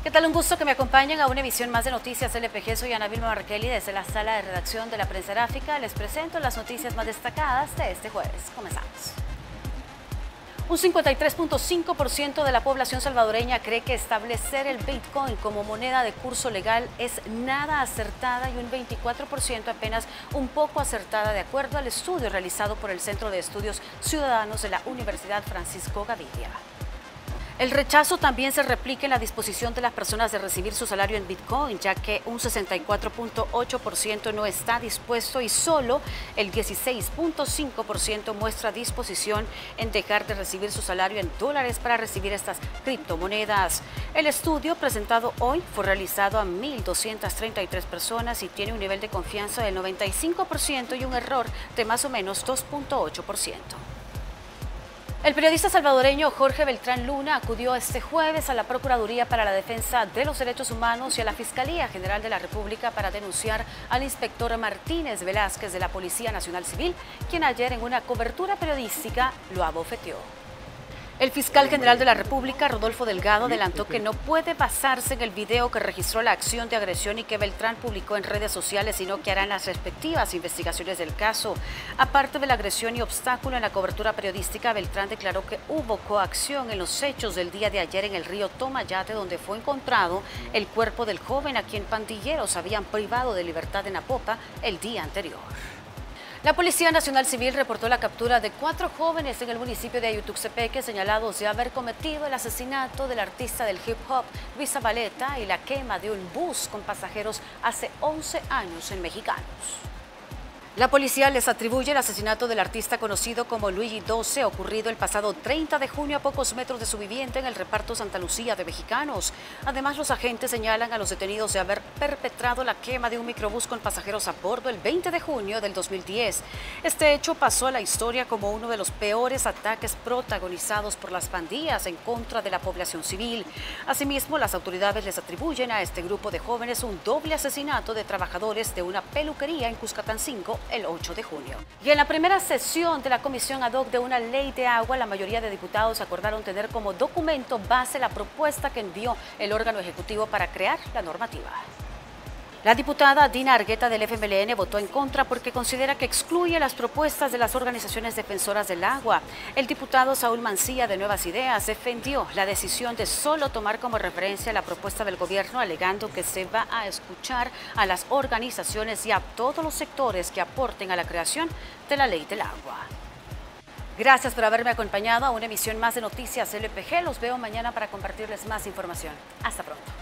¿Qué tal? Un gusto que me acompañen a una emisión más de Noticias LPG. Soy Ana Vilma Markelly desde la sala de redacción de la Prensa Gráfica. Les presento las noticias más destacadas de este jueves. Comenzamos. Un 53.5% de la población salvadoreña cree que establecer el Bitcoin como moneda de curso legal es nada acertada y un 24% apenas un poco acertada, de acuerdo al estudio realizado por el Centro de Estudios Ciudadanos de la Universidad Francisco Gavidia. El rechazo también se replica en la disposición de las personas de recibir su salario en Bitcoin, ya que un 64.8% no está dispuesto y solo el 16.5% muestra disposición en dejar de recibir su salario en dólares para recibir estas criptomonedas. El estudio presentado hoy fue realizado a 1.233 personas y tiene un nivel de confianza del 95% y un error de más o menos 2.8%. El periodista salvadoreño Jorge Beltrán Luna acudió este jueves a la Procuraduría para la Defensa de los Derechos Humanos y a la Fiscalía General de la República para denunciar al inspector Martínez Velázquez de la Policía Nacional Civil, quien ayer en una cobertura periodística lo abofeteó. El fiscal general de la República, Rodolfo Delgado, adelantó que no puede basarse en el video que registró la acción de agresión y que Beltrán publicó en redes sociales, sino que harán las respectivas investigaciones del caso. Aparte de la agresión y obstáculo en la cobertura periodística, Beltrán declaró que hubo coacción en los hechos del día de ayer en el río Tomayate, donde fue encontrado el cuerpo del joven a quien pandilleros habían privado de libertad en Apopa el día anterior. La Policía Nacional Civil reportó la captura de 4 jóvenes en el municipio de Ayutuxtepeque señalados de haber cometido el asesinato del artista del hip hop Luis Zabaleta y la quema de un bus con pasajeros hace 11 años en Mexicanos. La policía les atribuye el asesinato del artista conocido como Luigi 12, ocurrido el pasado 30 de junio a pocos metros de su vivienda en el reparto Santa Lucía de Mexicanos. Además, los agentes señalan a los detenidos de haber perpetrado la quema de un microbús con pasajeros a bordo el 20 de junio del 2010. Este hecho pasó a la historia como uno de los peores ataques protagonizados por las pandillas en contra de la población civil. Asimismo, las autoridades les atribuyen a este grupo de jóvenes un doble asesinato de trabajadores de una peluquería en Cuscatancingo el 8 de junio. Y en la primera sesión de la Comisión Ad Hoc de una ley de agua, la mayoría de diputados acordaron tener como documento base la propuesta que envió el órgano ejecutivo para crear la normativa. La diputada Dina Argueta del FMLN votó en contra porque considera que excluye las propuestas de las organizaciones defensoras del agua. El diputado Saúl Mancilla de Nuevas Ideas defendió la decisión de solo tomar como referencia la propuesta del gobierno, alegando que se va a escuchar a las organizaciones y a todos los sectores que aporten a la creación de la ley del agua. Gracias por haberme acompañado a una emisión más de Noticias LPG. Los veo mañana para compartirles más información. Hasta pronto.